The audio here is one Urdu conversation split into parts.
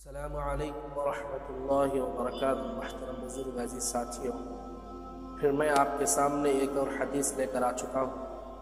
السلام علیکم ورحمۃ اللہ وبرکاتہ۔ محترم بزرگ عزیز ساتھیوں، پھر میں آپ کے سامنے ایک اور حدیث لے کر آ چکا ہوں۔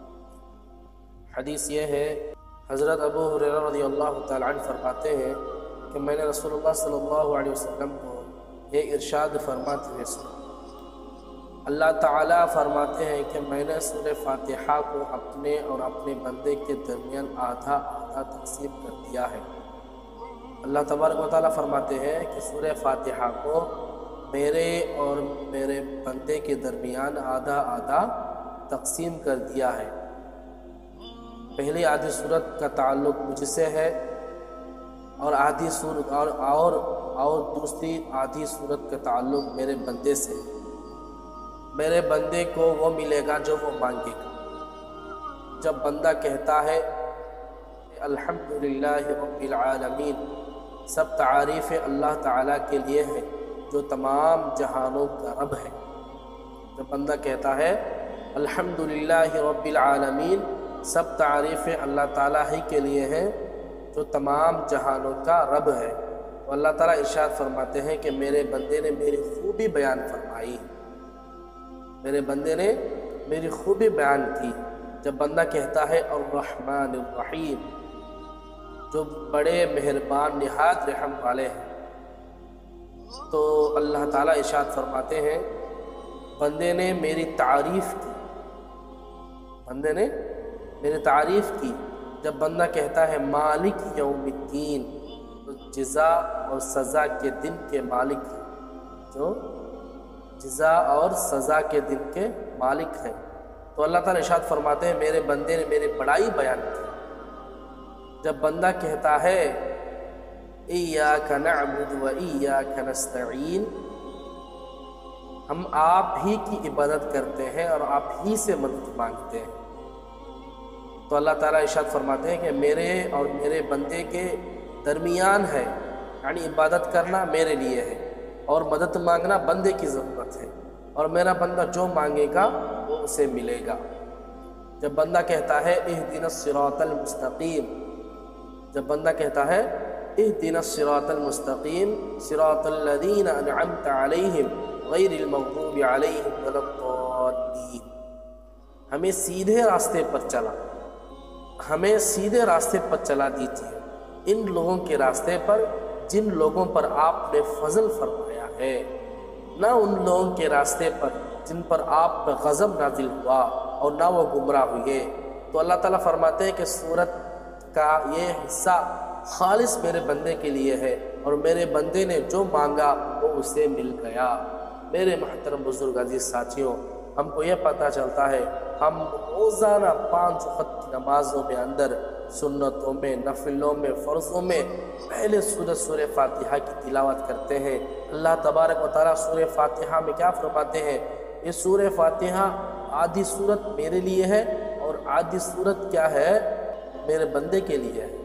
حدیث یہ ہے، حضرت ابو ہریرہ رضی اللہ تعالیٰ عنہ فرماتے ہیں کہ میں نے رسول اللہ صلی اللہ علیہ وسلم کو یہ ارشاد فرماتے ہوئے سنا۔ اللہ تعالیٰ فرماتے ہیں کہ میں نے سورہ فاتحہ کو اپنے اور اپنے بندے کے درمیان آدھا آدھا تقسیم کر دیا ہے۔ اللہ تبارک و تعالیٰ فرماتے ہیں کہ سورہ فاتحہ کو میرے اور میرے بندے کے درمیان آدھا آدھا تقسیم کر دیا ہے۔ پہلی آدھی صورت کا تعلق مجھ سے ہے اور آدھی صورت اور دوسری آدھی صورت کا تعلق میرے بندے سے ہے۔ میرے بندے کو وہ ملے گا جو وہ مانگے گا۔ جب بندہ کہتا ہے الحمدللہ رب العالمین، سب تعریف اللہ تعالیٰ کے لیے ہے جو تمام جہانوں کا رب ہے۔ جب بندہ کہتا ہے الحمدللہ رب العالمین، سب تعریف اللہ تعالیٰ ہی کے لیے ہے جو تمام جہانوں کا رب ہے، تو اللہ تعالیٰ ارشاد فرماتے ہیں کہ میرے بندے نے میری خوبی بیان فرمائی، میرے بندے نے میری خوبی بیان کی۔ جب بندہ کہتا ہے الرحمن الرحیم، جو بڑے مہربان نہایت رحم والے ہیں، تو اللہ تعالیٰ ارشاد فرماتے ہیں بندے نے میری تعریف کی، بندے نے میری تعریف کی۔ جب بندہ کہتا ہے مالک یوم الدین، تو جزا اور سزا کے دن کے مالک ہیں، جو جزا اور سزا کے دن کے مالک ہیں، تو اللہ تعالیٰ ارشاد فرماتے ہیں میرے بندے نے میری بڑائی بیان کی۔ جب بندہ کہتا ہے ایاک نعبد و ایاک نستعین، ہم آپ ہی کی عبادت کرتے ہیں اور آپ ہی سے مدد مانگتے ہیں، تو اللہ تعالیٰ ارشاد فرماتے ہیں کہ میرے اور میرے بندے کے درمیان ہے، یعنی عبادت کرنا میرے لیے ہے اور مدد مانگنا بندے کی ضرورت ہے، اور میرا بندہ جو مانگے گا وہ اسے ملے گا۔ جب بندہ کہتا ہے اہدنا الصراط المستقیم، جب بندہ کہتا ہے اہدنا الصراط المستقیم صراط الذین انعمت علیہم غیر المغضوب علیہم ولا الضالین، ہمیں سیدھے راستے پر چلا، ہمیں سیدھے راستے پر چلا دیجیے، ان لوگوں کے راستے پر جن لوگوں پر آپ نے فضل فرمایا ہے، نہ ان لوگوں کے راستے پر جن پر آپ پر غضب نازل ہوا اور نہ وہ گمراہ ہوئے۔ تو اللہ تعالیٰ فرماتے ہیں کہ سورت کا یہ حصہ خالص میرے بندے کے لیے ہے، اور میرے بندے نے جو مانگا وہ اسے مل گیا۔ میرے محترم بزرگ عزیز ساتھیوں، ہم کو یہ پتہ چلتا ہے ہم روزانہ 5 وقت کی نمازوں میں اندر، سنتوں میں، نفلوں میں، فرضوں میں پہلے سورہ فاتحہ کی تلاوت کرتے ہیں۔ اللہ تبارک و تعالیٰ سورہ فاتحہ میں کیا فرماتے ہیں؟ یہ سورہ فاتحہ آدھی سورت میرے لیے ہے اور آدھی سورت کیا ہے؟ میرے بندے کے لیے ہے۔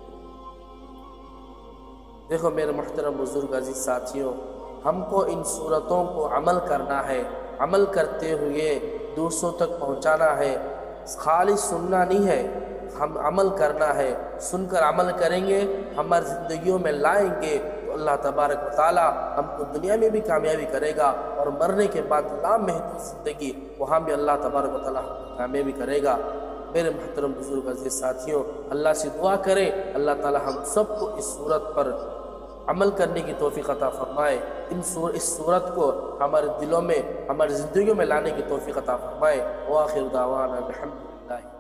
دیکھو میرے محترم بزرگ عزیز ساتھیوں، ہم کو ان سورتوں کو عمل کرنا ہے، عمل کرتے ہوئے دوسروں تک پہنچانا ہے، خالی سننا نہیں ہے، ہم عمل کرنا ہے۔ سن کر عمل کریں گے، ہماری زندگیوں میں لائیں گے، تو اللہ تبارک و تعالیٰ ہم کو دنیا میں بھی کامیابی کرے گا، اور مرنے کے بعد لامحدود زندگی وہاں بھی اللہ تبارک و تعالیٰ ہم کو کامیابی کرے گا۔ میرے محترم بزرگ عزیز ساتھیوں، اللہ سے دعا کریں اللہ تعالیٰ ہم سب کو اس صورت پر عمل کرنے کی توفیق عطا فرمائے، اس صورت کو ہمارے دلوں میں، ہماری زندگیوں میں لانے کی توفیق عطا فرمائے۔ وآخر دعوانا الحمدللہ۔